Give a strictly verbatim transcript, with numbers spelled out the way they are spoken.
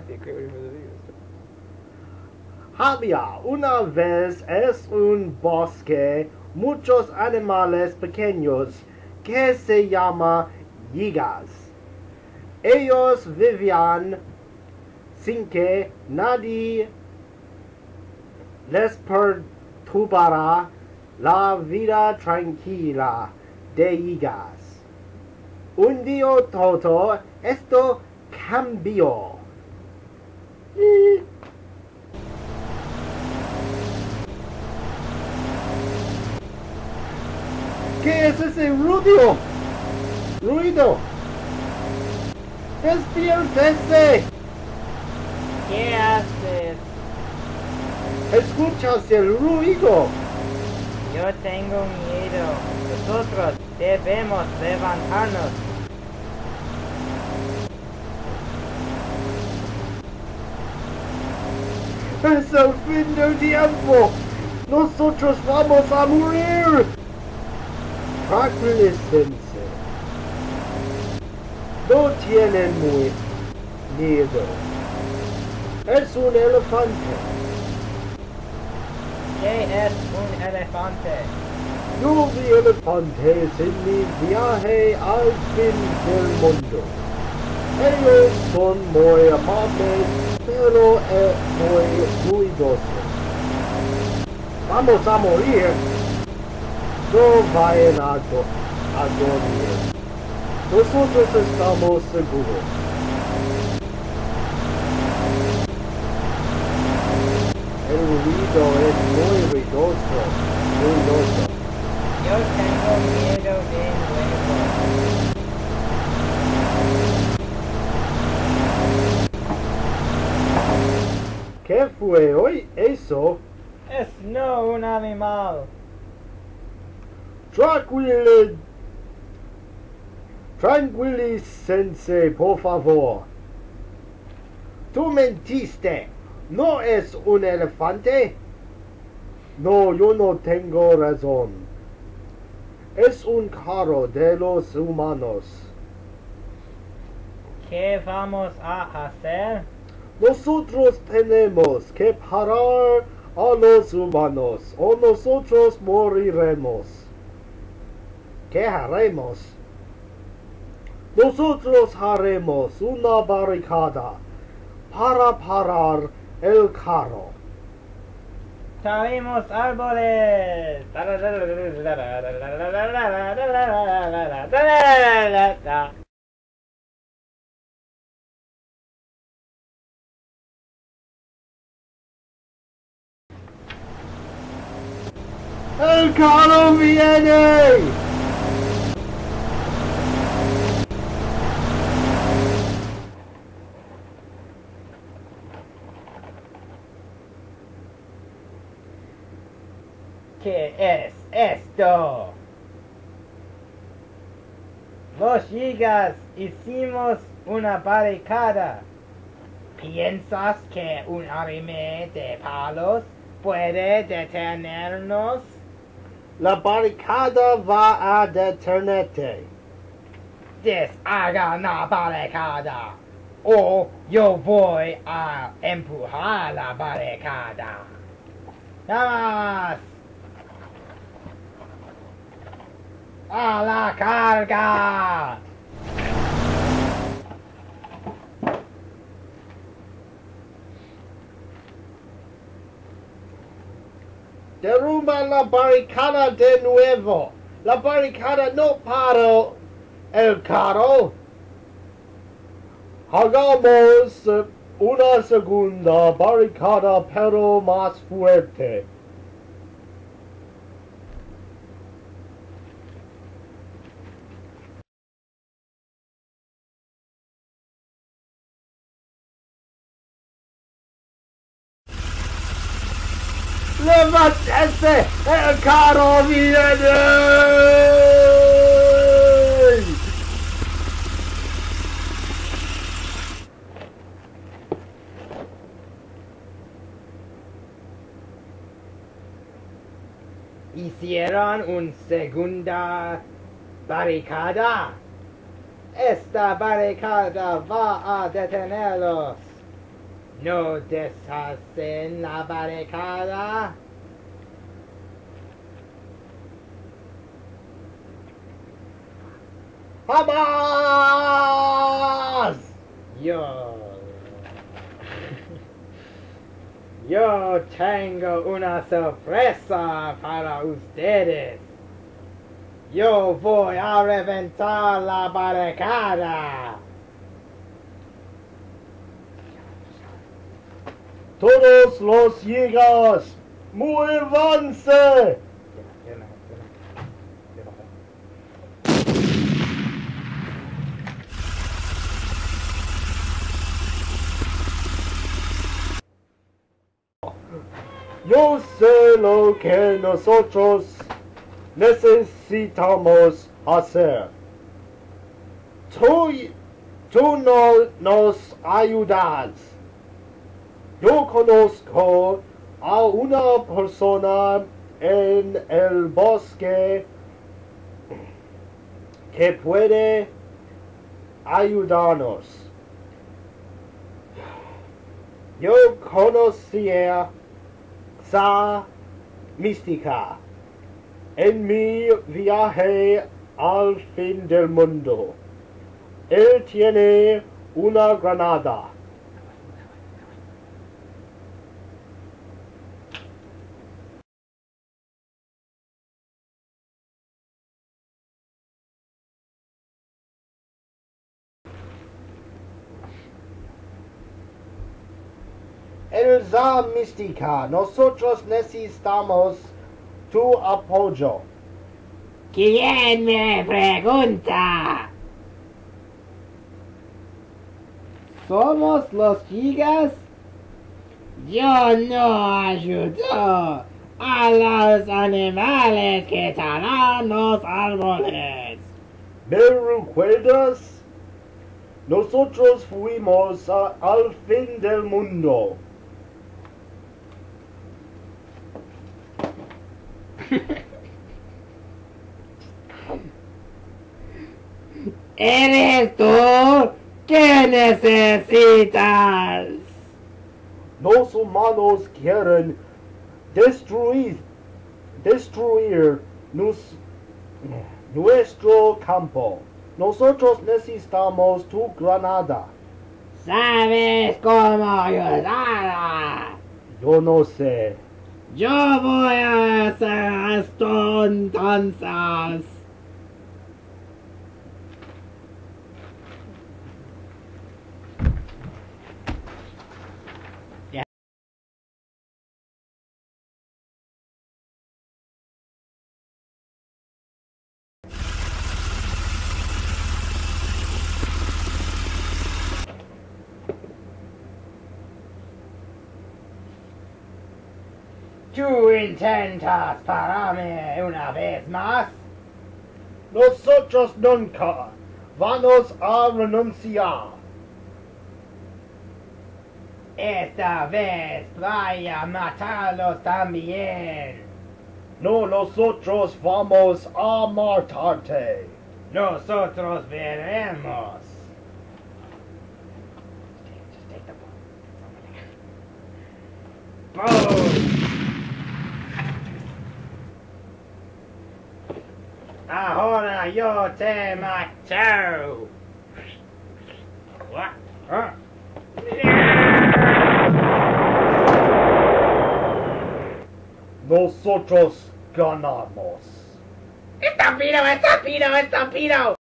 Había una vez es un bosque, muchos animales pequeños que se llama Yigas. Ellos vivían sin que nadie les perturbara la vida tranquila de Yigas. Un día todo esto cambió. ¿Qué es ese ruido? Ruido. Despiértese. ¿Qué haces? ¿Escuchas el ruido? Yo tengo miedo. Nosotros debemos levantarnos. Es el fin del tiempo. Nosotros vamos a morir. Tranquilícense. No tienen muy miedo. Es un elefante. ¿Qué es un elefante? Yo vi elefantes en mi viaje al fin del mundo. Ellos son muy amables, pero eh, muy ruidosos. Vamos a morir. No vayan a, do a dormir. Nosotros estamos seguros. El ruido es muy ruidoso. ruidoso. Yo tengo miedo de nuevo. ¿Qué fue hoy eso? Es no un animal. Tranquil... Tranquilícense, por favor. Tú mentiste. ¿No es un elefante? No, yo no tengo razón. Es un carro de los humanos. ¿Qué vamos a hacer? Nosotros tenemos que parar a los humanos o nosotros moriremos. ¿Qué haremos? Nosotros haremos una barricada para parar el carro. Traemos árboles. ¡El carro viene! ¿Qué es esto? Los Yigas hicimos una barricada. ¿Piensas que un arime de palos puede detenernos? La barricada va a detenerte. Deshaga la barricada o yo voy a empujar la barricada. ¡Vamos! ¡A la carga! Derrumba la barricada de nuevo. La barricada no para el carro. Hagamos una segunda barricada, pero más fuerte. ¡Levántese! ¡El carro viene! Hicieron una segunda barricada. Esta barricada va a detenerlos. No deshacen la barricada. ¡Jamás! Yo... Yo tengo una sorpresa para ustedes. Yo voy a reventar la barricada. Todos los Yigas, muévanse. Yo sé lo que nosotros necesitamos hacer. Tú, tú no nos ayudas. Yo conozco a una persona en el bosque que puede ayudarnos. Yo conocía esa mística en mi viaje al fin del mundo. Él tiene una granada. Esa mística, nosotros necesitamos tu apoyo. ¿Quién me pregunta? ¿Somos los Yigas? Yo no ayudo a los animales que talan los árboles. ¿Me recuerdas? Nosotros fuimos a- al fin del mundo. ¿Eres tú? ¿Qué necesitas? Los humanos quieren destruir, destruir nus- nuestro campo. Nosotros necesitamos tu granada. ¿Sabes cómo ayudarla? Yo no sé. Yo voy a hacer esto entonces. ¿Tú intentas pararme una vez más? Nosotros nunca vamos a renunciar. Esta vez vaya a matarlos también. No, nosotros vamos a matarte. Nosotros veremos. ¡Boom! Ahora yo te mato. ¿Ah? Nosotros ganamos. ¡Estampido, estampido, estampido!